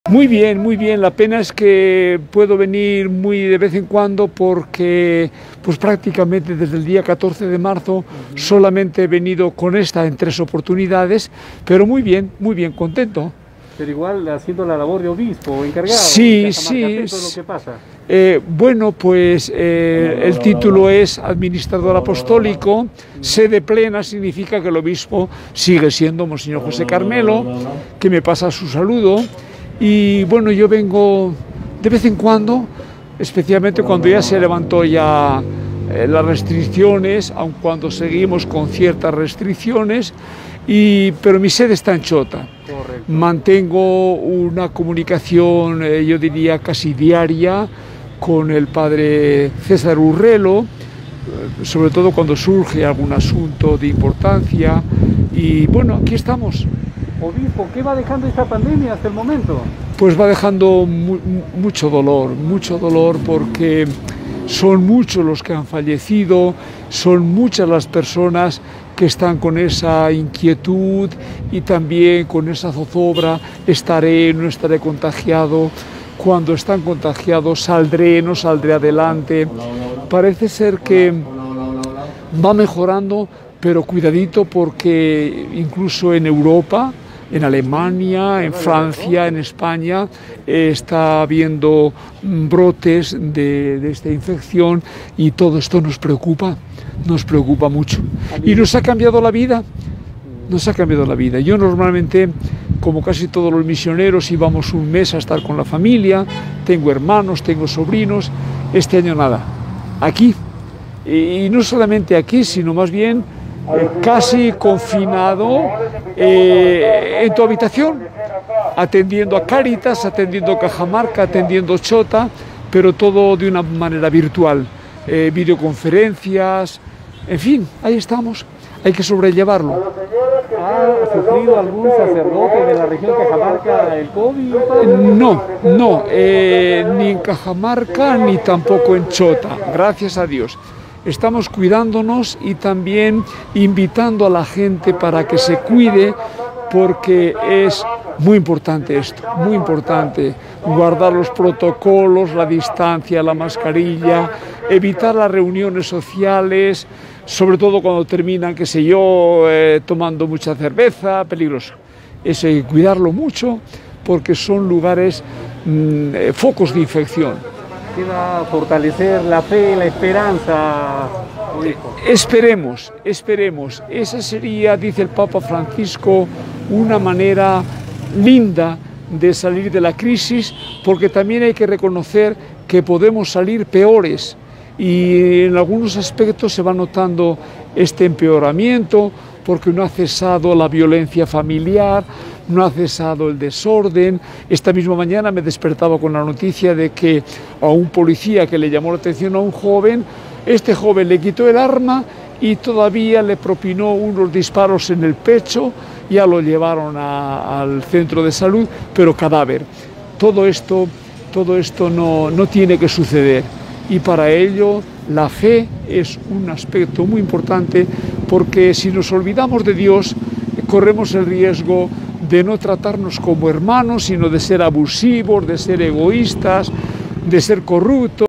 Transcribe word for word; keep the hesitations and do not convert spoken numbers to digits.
Muy bien, muy bien. La pena es que puedo venir muy de vez en cuando porque pues prácticamente desde el día catorce de marzo uh-huh. solamente he venido con esta en tres oportunidades, pero muy bien, muy bien, contento. Pero igual haciendo la labor de obispo, encargado. Sí, sí. Atento a lo que pasa. Eh, bueno, pues eh, el título es administrador apostólico, sede plena significa que el obispo sigue siendo Monseñor José Carmelo, que me pasa su saludo. Y bueno, yo vengo de vez en cuando, especialmente cuando ya se levantó ya eh, las restricciones, aun cuando seguimos con ciertas restricciones, y, pero mi sede está en Chota. Correcto. Mantengo una comunicación, eh, yo diría casi diaria, con el padre César Urrelo, eh, sobre todo cuando surge algún asunto de importancia, y bueno, aquí estamos. Obispo, ¿qué va dejando esta pandemia hasta el momento? Pues va dejando mu mucho dolor, mucho dolor porque son muchos los que han fallecido, son muchas las personas que están con esa inquietud y también con esa zozobra, estaré, no estaré contagiado, cuando están contagiados saldré, no saldré adelante. Parece ser que va mejorando, pero cuidadito porque incluso en Europa, en Alemania, en Francia, en España, eh, está habiendo brotes de, de esta infección y todo esto nos preocupa, nos preocupa mucho. Y nos ha cambiado la vida, nos ha cambiado la vida. Yo normalmente, como casi todos los misioneros, íbamos un mes a estar con la familia, tengo hermanos, tengo sobrinos, este año nada, aquí. Y no solamente aquí, sino más bien Eh, casi confinado eh, en tu habitación, atendiendo a Cáritas, atendiendo a Cajamarca, atendiendo a Chota, pero todo de una manera virtual, eh, videoconferencias, en fin, ahí estamos, hay que sobrellevarlo. ¿Ha sufrido algún sacerdote de la región Cajamarca el COVID? No, no, eh, ni en Cajamarca ni tampoco en Chota, gracias a Dios. Estamos cuidándonos y también invitando a la gente para que se cuide porque es muy importante esto, muy importante, guardar los protocolos, la distancia, la mascarilla, evitar las reuniones sociales, sobre todo cuando terminan, qué sé yo, eh, tomando mucha cerveza, peligroso. Eso hay que cuidarlo mucho porque son lugares, mmm, eh, focos de infección. Queda fortalecer la fe, la esperanza. Esperemos, esperemos. Esa sería, dice el Papa Francisco, una manera linda de salir de la crisis, porque también hay que reconocer que podemos salir peores y en algunos aspectos se va notando este empeoramiento porque no ha cesado la violencia familiar, no ha cesado el desorden. Esta misma mañana me despertaba con la noticia de que a un policía que le llamó la atención a un joven, este joven le quitó el arma y todavía le propinó unos disparos en el pecho, ya lo llevaron a, al centro de salud, pero cadáver. Todo esto, todo esto no, no tiene que suceder y para ello la fe es un aspecto muy importante porque si nos olvidamos de Dios corremos el riesgo de no tratarnos como hermanos, sino de ser abusivos, de ser egoístas, de ser corruptos.